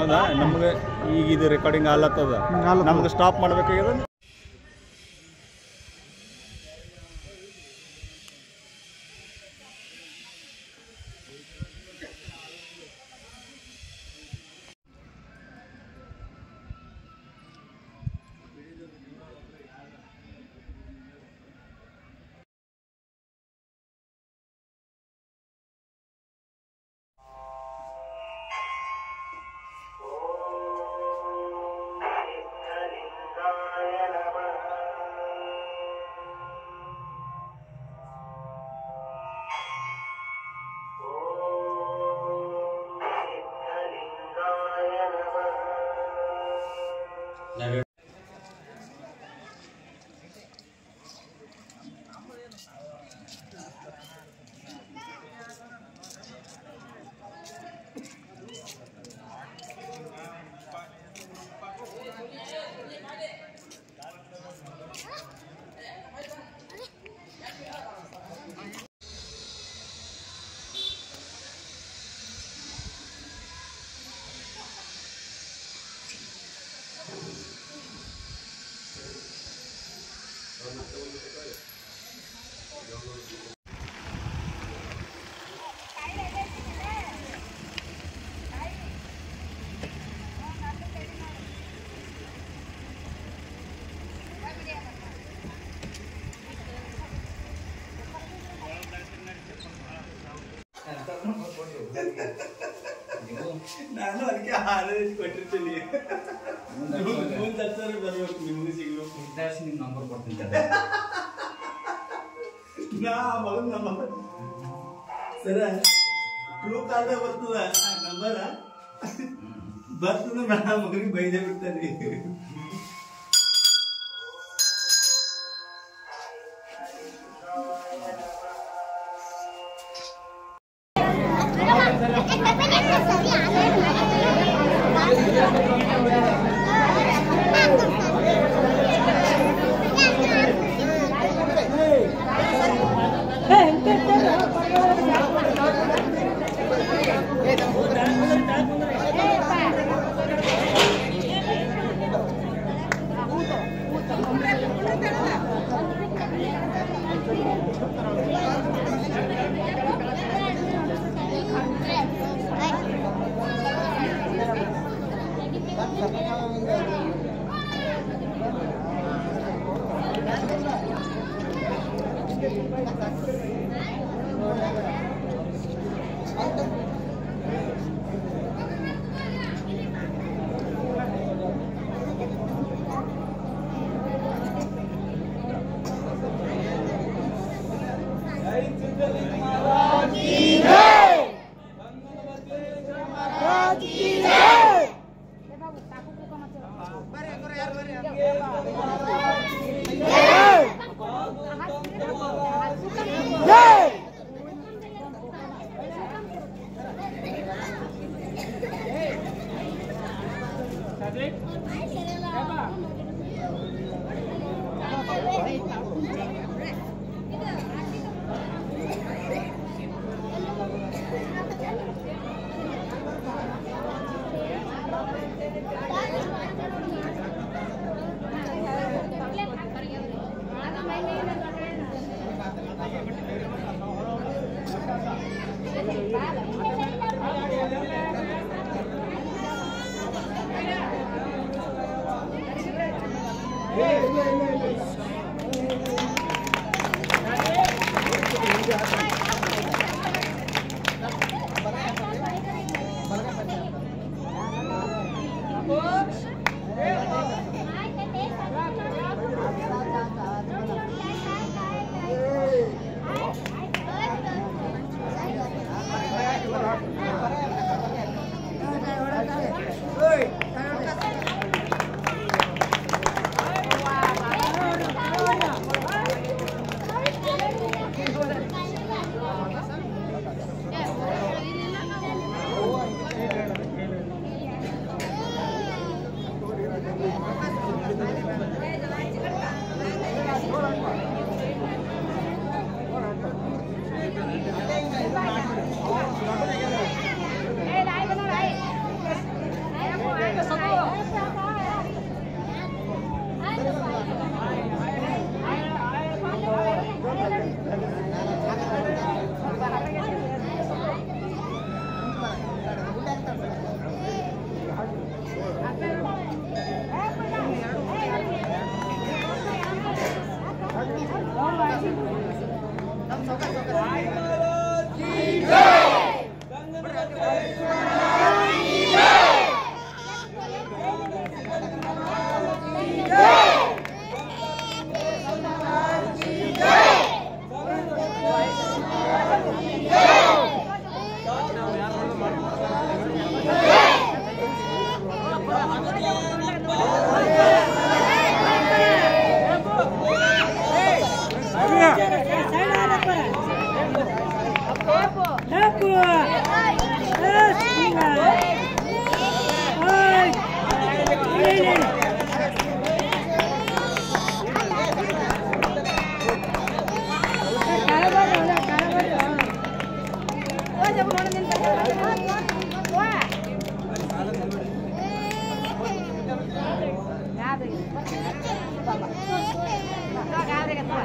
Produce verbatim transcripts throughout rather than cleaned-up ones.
ಏನದ ನಮ್ಗೆ ಈಗ ಇದು ರೆಕಾರ್ಡಿಂಗ್ ಆಲತ್ತದ ನಮ್ಗೆ ಸ್ಟಾಪ್ ಮಾಡ್ಬೇಕಾಗ್ಯದ. ನಾನು ಅದಕ್ಕೆ ಹಾಲು ಕೊಟ್ಟಿರ್ತೀನಿ. ಮುಂದೆ ಹತ್ತು ಬರ್ಬೇಕು ನಿಮ್ಗೆ ಸಿಗ್ಬೇಕು. ನಿಮ್ ನಂಬರ್ ಕೊಡ್ತೀನಿ ನಾ ಮಗನ ನಂಬರ್ ಸರ ಟ್ರೂ ಕಾಲ್ದ ಬರ್ತದ ನಂಬರ ಬರ್ತದ ನಾ ಮಗನಿಗೆ ಬೈದೇ ಬಿಡ್ತಾನೆ.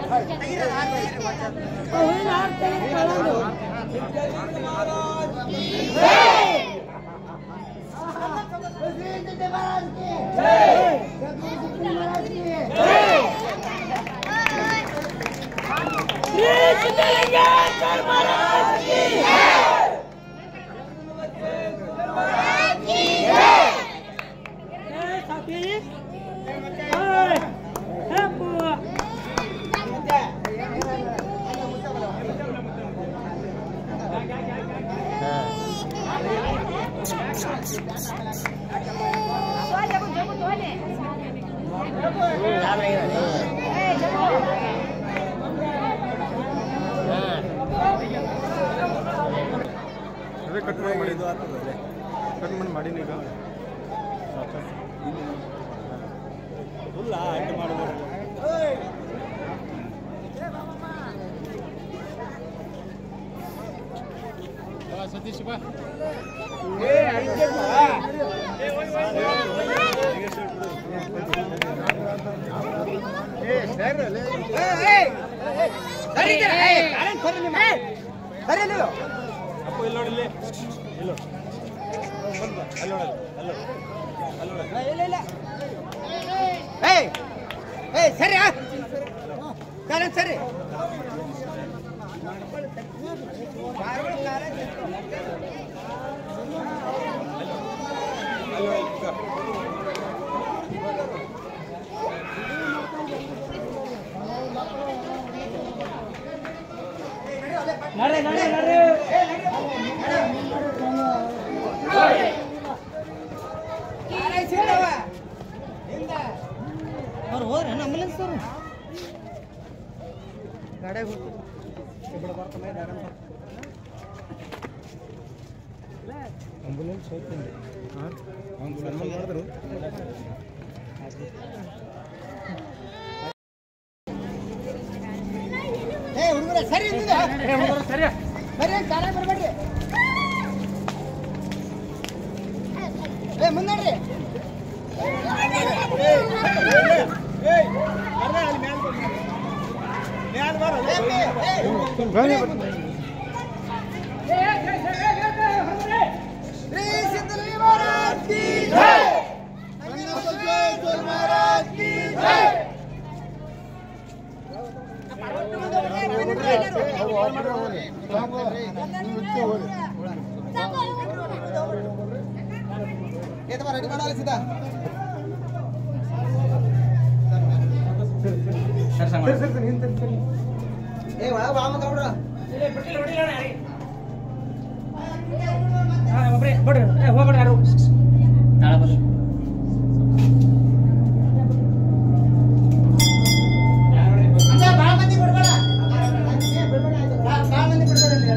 ಅದೇ ಕಟ್ ಮಾಡಿ ಮಾಡಿದ್ದು ಆಗ್ತದೆ ಕಟ್ ಮಾಡಿ ಮಾಡೀನಿ ಈಗ ಫುಲ್ಲ ಆಯ್ಕೆ ಮಾಡೋದು ಸತೀಶ್ ಬಾ ಅಪ್ಪ ಇಲ್ಲಿ ನೋಡಿಲ್ಲಿ ಇಲ್ಲೋ ಅಲ್ಲಿ ನೋಡಲ್ಲ ಅಲ್ಲೋ ಅಲ್ಲಿ ನೋಡಲ್ಲ ಸರಿ ಸರಿ ನಡೆ ನಡೆ ನಡೆ ಅವ್ರು ಹೋದ್ರೆ ಆಂಬುಲೆನ್ಸ್ ಅವರು ಗಾಡಿಯಾಗ ಹೋಗ್ತಾರೆ ಆಂಬುಲೆನ್ಸ್ ಹೋಗ್ತೀನಿ ಆಂಬುಲೆನ್ಸ್ ಮಾಡಿದ್ರು ಏ ಹುಡುಗರ ಸರಿ ಸರಿ ಸರಿ ಕಾಲ ಬರಬೇಡ್ರಿ ಏ ಮುಂದಡ್ರಿ ರೆಡಿ ಮಾಡಲ್ಲ ಸೀದಾ ಏ ಒಳಗ ಬಾ ಮಗ ಬಿಡು ಒಬ್ಬರೇ ಬಿಡ್ರಿ ಹೋಗ್ಬಿಡ್ರಿ ಯಾರು ನಾಳೆ ಬರ್ರಿ ಭಾಳ ಮಂದಿ ಬಿಡ್ಬೇಡ ಭಾಳ ಮಂದಿ ಬಿಡ್ಬೇಡ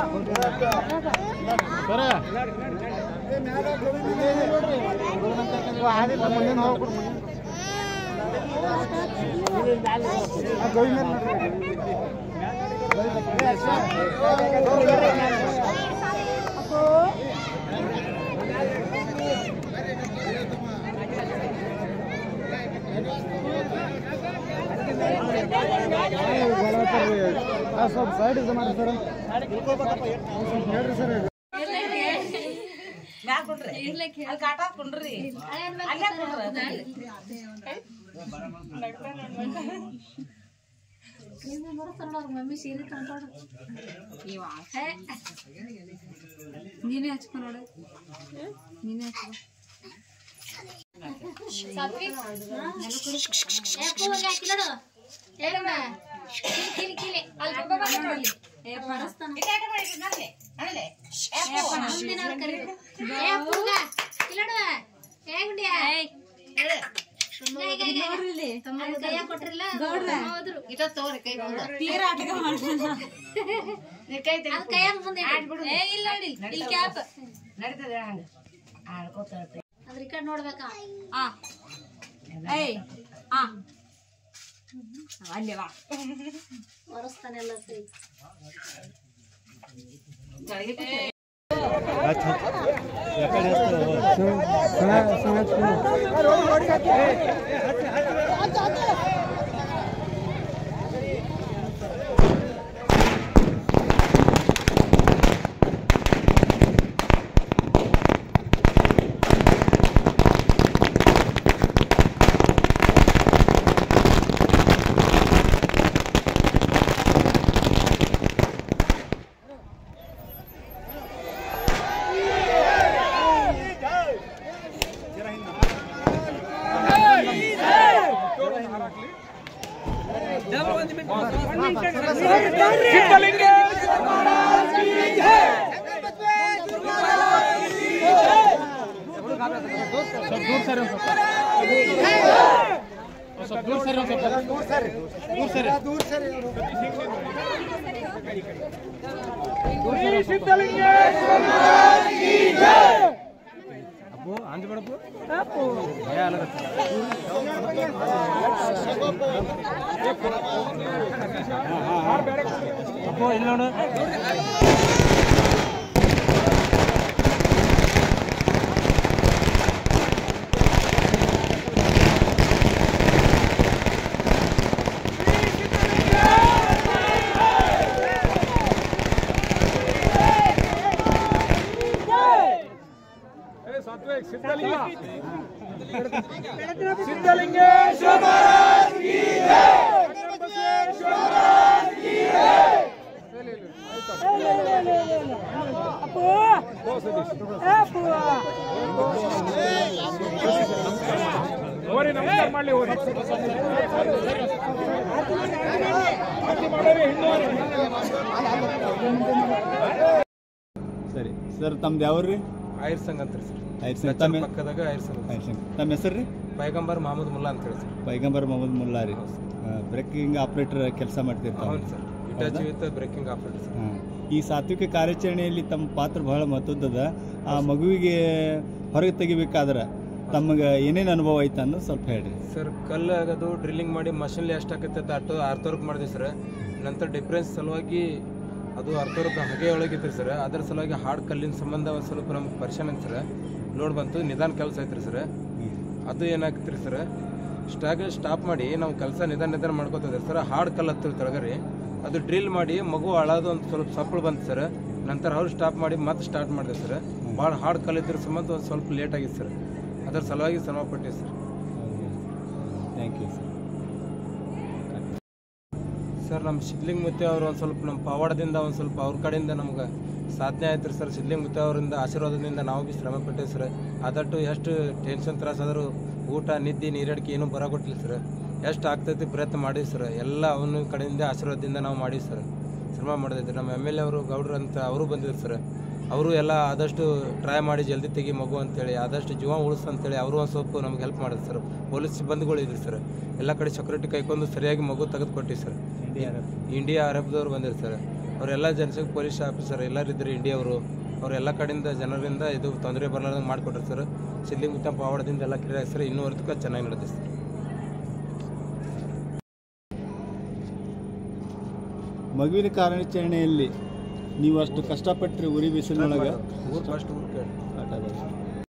सब साइड जमा सर सर ಮಮ್ಮಿ ಸೀರೆ ತಂದ್ಕೊಡು ನೀನೇ ಹಚ್ಕೊ ನೋಡು ನೀನೇ ಹಚ್ಕೊ ನೋಡ್ಬೇಕಾ ಅಲ್ಲೇವಾ ಒರೆಸ್ತಾನೆ ಎಲ್ಲ ಅಪ್ಪೋ ಇಲ್ಲ ನೋಡು सिद्धलिंगेश्वर महाराज की जय। बसवेश्वर महाराज की जय। ಓರಿ ನಮಸ್ಕಾರ ಮಾಡಲಿ ಓರಿ ಸರಿ ಸರ್ ತಮ್ದು ಯಾವ್ರಿ ಆಯ್ರ್ ಸಂಘ ಅಂತ ಸರ್ ಆಯ್ರ್ ಸಂಘ ತಮ್ಮ ಪಕ್ಕದಾಗ ಆಯ್ರ್ ಸಂಘ ಆಯ್ರ್ ಸಂಘ ತಮ್ಮ ಹೆಸರು ರೀ ಪೈಗಂಬರ್ ಮಹಮ್ಮದ್ ಮುಲ್ಲಾ ಅಂತ ಹೇಳಿ ಸರ್ ಪೈಗಂಬರ್ ಮೊಹಮ್ಮದ್ ಮುಲ್ಲಾ ರೀ ಬ್ರೇಕಿಂಗ್ ಆಪರೇಟರ್ ಕೆಲಸ ಮಾಡ್ತಿರ್ತಾರೆ ಹೌದು sir Hitachi with breaking operator sir ಹಾಂ ಈ ಸಾತ್ವಿಕ ಕಾರ್ಯಾಚರಣೆಯಲ್ಲಿ ತಮ್ಮ ಪಾತ್ರ ಬಹಳ ಮಹತ್ವದ ಆ ಮಗುವಿಗೆ ಹೊರಗೆ ತೆಗಿಬೇಕಾದ್ರೆ ತಮಗೆ ಏನೇನು ಅನುಭವ ಐತೆ ಅನ್ನೋ ಸ್ವಲ್ಪ ಹೇಳ್ರಿ ಸರ್ ಕಲ್ಲು ಆಗೋದು ಡ್ರಿಲ್ಲಿಂಗ್ ಮಾಡಿ ಮಷಿನ್ಲಿ ಎಷ್ಟು ಆಕೈತೆ ಅಟ್ಟು ಅರ್ಥವರ್ಕ್ ಮಾಡಿದ್ವಿ ಸರ್ ನಂತರ ಡಿಫ್ರೆನ್ಸ್ ಸಲುವಾಗಿ ಅದು ಅರ್ಥವರ್ಕ್ ಹಗೆ ಒಳಗಿತ್ತು ಸರ್ ಅದ್ರ ಸಲುವಾಗಿ ಹಾರ್ಡ್ ಕಲ್ಲಿನ ಸಂಬಂಧ ಒಂದು ಸ್ವಲ್ಪ ನಮ್ಗೆ ಪರಿಶಾನ ಐತೆ ಸರ್ ಲೋಡ್ ಬಂತು ನಿಧಾನ ಕೆಲಸ ಐತ್ರಿ ಸರ್ ಅದು ಏನಾಗ್ತಿರಿ ಸರ್ ಸ್ಟಾಗ ಸ್ಟಾಪ್ ಮಾಡಿ ನಾವು ಕೆಲಸ ನಿಧಾನ ನಿಧಾನ ಮಾಡ್ಕೋತಿದ್ದೆ ಸರ್ ಹಾರ್ಡ್ ಕಲ್ಲು ಹತ್ತಿರ ತೊಳಗರಿ ಅದು ಡ್ರಿಲ್ ಮಾಡಿ ಮಗು ಅಳೋದು ಒಂದು ಸ್ವಲ್ಪ ಸಪ್ಪಳು ಬಂತು ಸರ್ ನಂತರ ಅವ್ರು ಸ್ಟಾಪ್ ಮಾಡಿ ಮತ್ತೆ ಸ್ಟಾರ್ಟ್ ಮಾಡಿದೆ ಸರ್ ಭಾಳ ಹಾರ್ಡ್ ಕಲ್ಲು ಇದ್ರ ಸಂಬಂಧ ಒಂದು ಸ್ವಲ್ಪ ಲೇಟ್ ಆಗಿತ್ತು ಸರ್ ಅದರ ಸಲುವಾಗಿ ಶ್ರಮ ಪಟ್ಟೆ sir thank you sir sir ನಮ್ಮ ಸಿದ್ಲಿಂಗ್ ಮುತ್ತೆ ಅವರು ಒಂದು ಸ್ವಲ್ಪ ನಮ್ಮ ಪವಾಡದಿಂದ ಒಂದು ಸ್ವಲ್ಪ ಅವ್ರ ಕಡೆಯಿಂದ ನಮ್ಗೆ ಸಾಧನೆ ಆಯ್ತು ಸರ್ ಸಿದ್ಲಿಂಗ್ ಮುತ್ತೆ ಅವರಿಂದ ಆಶೀರ್ವಾದದಿಂದ ನಾವು ಭೀ ಶ್ರಮ ಪಟ್ಟೇವೆ ಸರ್ ಅದಟ್ಟು ಎಷ್ಟು ಟೆನ್ಷನ್ ತ್ರಾಸಾದರೂ ಊಟ ನಿದ್ದೆ ನೀರಡಿಕೆ ಏನೂ ಬರೋಗೊಟ್ಟಿಲ್ಲ ಸರ್ ಎಷ್ಟು ಆಗ್ತೈತಿ ಪ್ರಯತ್ನ ಮಾಡಿವಿ ಸರ್ ಎಲ್ಲ ಅವನ ಕಡೆಯಿಂದ ಆಶೀರ್ವಾದದಿಂದ ನಾವು ಮಾಡೀವಿ ಸರ್ ಶ್ರಮ ಮಾಡಿದ್ವಿ ನಮ್ಮ ಎಮ್ ಎಲ್ ಎ ಅವರು ಗೌಡ್ರು ಅಂತ ಅವರು ಬಂದಿದ್ರು ಸರ್ ಅವರು ಎಲ್ಲ ಆದಷ್ಟು ಟ್ರೈ ಮಾಡಿ ಜಲ್ದಿ ತೆಗಿ ಮಗು ಅಂತೇಳಿ ಆದಷ್ಟು ಜೀವ ಉಳಿಸ್ ಅಂತೇಳಿ ಅವರು ಒಂದು ಸ್ವಲ್ಪ ನಮ್ಗೆ ಹೆಲ್ಪ್ ಮಾಡಿದ್ರು ಸರ್ ಪೊಲೀಸ್ ಸಿಬ್ಬಂದಿಗಳು ಇದ್ರು ಸರ್ ಎಲ್ಲ ಕಡೆ ಸೆಕ್ಯೂರಿಟಿ ಕೈಕೊಂಡು ಸರಿಯಾಗಿ ಮಗು ತೆಗೆದುಕೊಟ್ಟಿವಿ ಸರ್ ಇಂಡಿಯಾ ಆರ್ ಎಫ್ದವ್ರು ಬಂದಿರು ಸರ್ ಅವರೆಲ್ಲ ಜನಸಂಖ್ಯೆ ಪೊಲೀಸ್ ಆಫೀಸರ್ ಎಲ್ಲರೂ ಇದ್ದರು ಇಂಡಿಯವರು ಅವರೆಲ್ಲ ಕಡೆಯಿಂದ ಜನರಿಂದ ಇದು ತೊಂದರೆ ಬರಲಾರ್ದಂಗೆ ಮಾಡಿಕೊಟ್ರು ಸರ್. ಸಿದ್ಲಿಂಗ್ ಮುತ್ತ ಪಾವಡದಿಂದ ಎಲ್ಲ ಕ್ರಿಯೆ ಸರ್ ಇನ್ನೂವರೆಗೂ ಚೆನ್ನಾಗಿ ನಡೆದಿದೆ ಸರ್. ಮಗುವಿನ ಕಾರ್ಯಾಚರಣೆಯಲ್ಲಿ ನೀವು ಅಷ್ಟು ಕಷ್ಟಪಟ್ಟರೆ ಉರಿ ಬಿಸಿಲೊಳಗೆ ಊರು ಫಸ್ಟ್ ಊರು ಕೇಳಿ